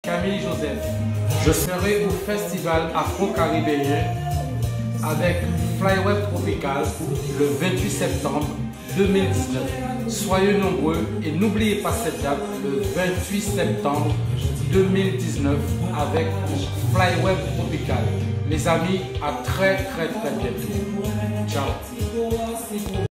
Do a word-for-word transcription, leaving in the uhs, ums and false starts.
Camille Joseph. Je serai au festival afro-caribéen avec Flyweb Tropical le vingt-huit septembre deux mille dix-neuf. Soyez nombreux et n'oubliez pas cette date, le vingt-huit septembre deux mille dix-neuf avec Flyweb Tropical. Les amis, à très très très bientôt. Ciao.